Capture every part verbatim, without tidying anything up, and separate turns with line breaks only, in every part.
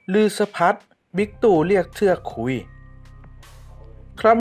ลือสะพัดบิ๊กตู่เรียกเทือกคุยครับ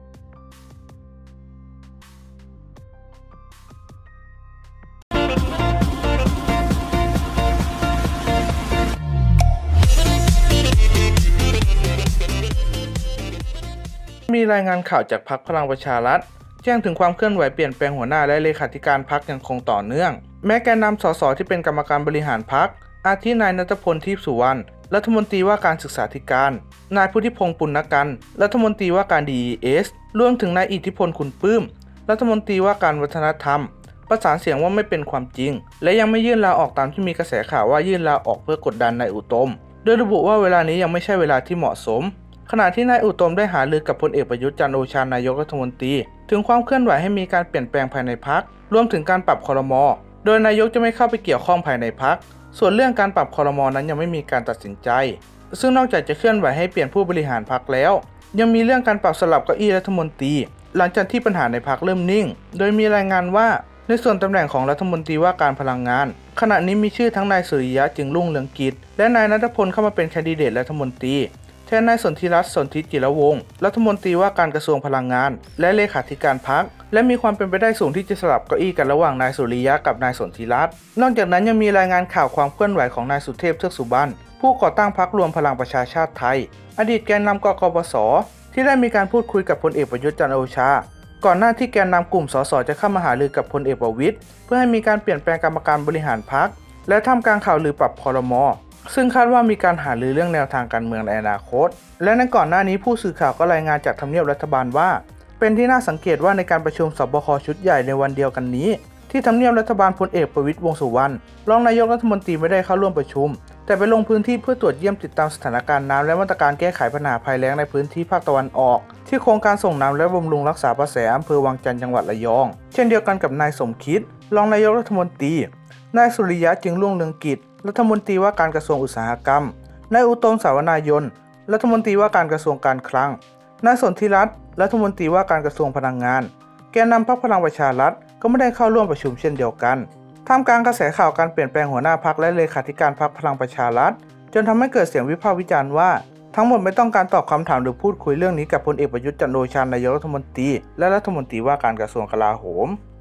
มีรายงานข่าวจากพรรคพลังประชารัฐแจ้งถึงความเคลื่อนไหวเปลี่ยนแปลงหัวหน้าและเลขาธิการพรรคยังคงต่อเนื่องแม้แกนนำสสที่เป็นกรรมการบริหารพรรคอาทินายณัฐพล ทิพย์สุวรรณรัฐมนตรีว่าการศึกษาธิการนายพุทธิพงษ์ปุณกันรัฐมนตรีว่าการ ดี อี เอส รวมถึงนายอิทธิพลขุนปื้มรัฐมนตรีว่าการวัฒนธรรมประสานเสียงว่าไม่เป็นความจริงและยังไม่ยื่นลาออกตามที่มีกระแสข่าวว่ายื่นลาออกเพื่อกดดันนายอุตมโดยระบุว่าเวลานี้ยังไม่ใช่เวลาที่เหมาะสมขณะที่นายอุตมได้หารือกับพลเอกประยุทธ์จันทร์โอชานายกรัฐมนตรีถึงความเคลื่อนไหวให้มีการเปลี่ยนแปลงภายในพรรครวมถึงการปรับครม.โดยนายกจะไม่เข้าไปเกี่ยวข้องภายในพรรคส่วนเรื่องการปรับครม.นั้นยังไม่มีการตัดสินใจซึ่งนอกจากจะเคลื่อนไหวให้เปลี่ยนผู้บริหารพรรคแล้วยังมีเรื่องการปรับสลับเก้าอี้รัฐมนตรีหลังจากที่ปัญหาในพรรคเริ่มนิ่งโดยมีรายงานว่าในส่วนตำแหน่งของรัฐมนตรีว่าการพลังงานขณะนี้มีชื่อทั้งนายสุริยะจึงรุ่งเรืองกิจและนายณัฐพลเข้ามาเป็นแคนดิเดตรัฐมนตรีแทนนายสนธิรัตน์ สนธิจิรวงศ์รัฐมนตรีว่าการกระทรวงพลังงานและเลขาธิการพรรคและมีความเป็นไปได้สูงที่จะสลับเก้าอี้กันระหว่างนายสุริยะกับนายสนธิรัตน์นอกจากนั้นยังมีรายงานข่าวความเคลื่อนไหวของนายสุเทพ เทือกสุบรรณผู้ก่อตั้งพรรครวมพลังประชาชาติไทยอดีตแกนนำกกปส.ที่ได้มีการพูดคุยกับพลเอกประยุทธ์จันทร์โอชาก่อนหน้าที่แกนนำกลุ่มสสจะเข้ามาหารือกับพลเอกประวิตรเพื่อให้มีการเปลี่ยนแปลงกรรมการบริหารพรรคและท่ามกลางข่าวลือปรับครม.ซึ่งคาดว่ามีการหารือเรื่องแนวทางการเมืองในอนาคตและในก่อนหน้านี้ผู้สื่อข่าวก็รายงานจากทำเนียบรัฐบาลว่าเป็นที่น่าสังเกตว่าในการประชุมสบคชุดใหญ่ในวันเดียวกันนี้ที่ทำเนียบรัฐบาลพลเอกประวิตรวงษ์สุวรรณรองนายกรัฐมนตรีไม่ได้เข้าร่วมประชุมแต่ไปลงพื้นที่เพื่อตรวจเยี่ยมติดตามสถานการณ์น้ำและมาตรการแก้ไขปัญหาภัยแล้งในพื้นที่ภาคตะวันออกที่โครงการส่งน้ำและบำรุงรักษาประแสอำเภอวังจันทร์จังหวัดระยองเช่นเดียวกันกับนายสมคิดรองนายกรัฐมนตรีนายสุริยะจึงรุ่งเรืองกิจรัฐมนตรีว่าการกระทรวงอุตสาหกรรมนายอุตมสาวนายนรัฐมนตรีว่าการกระทรวงการคลังนายสนธิรัตน์รัฐมนตรีว่าการกระทรวงพลังงานแกนนำพรรคพลังประชารัฐก็ไม่ได้เข้าร่วมประชุมเช่นเดียวกันท่ามกลางกระแสข่าวการเปลี่ยนแปลงหัวหน้าพรรคและเลขาธิการพรรคพลังประชารัฐจนทำให้เกิดเสียงวิพากษ์วิจารณ์ว่าทั้งหมดไม่ต้องการตอบคำถามหรือพูดคุยเรื่องนี้กับพลเอกประยุทธ์จันทร์โอชานายกรัฐมนตรีและรัฐมนตรีว่าการกระทรวงกลาโหม